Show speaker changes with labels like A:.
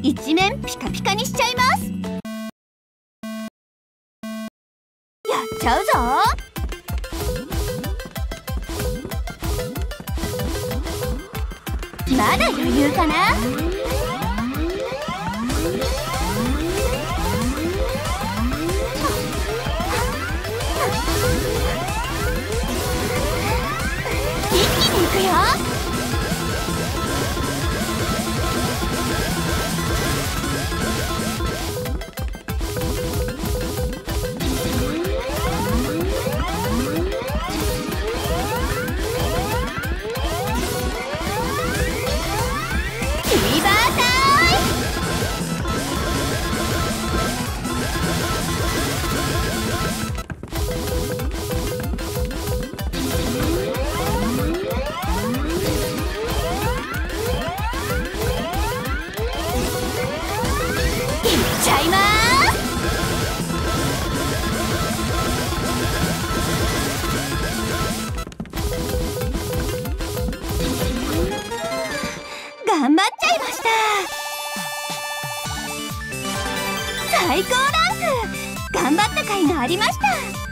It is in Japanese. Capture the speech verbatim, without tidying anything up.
A: 一面ピカピカにしちゃいます。やっちゃうぞ。まだ余裕かな。一気にいくよ。頑張っちゃいました。最高ランク。頑張った甲斐がありました。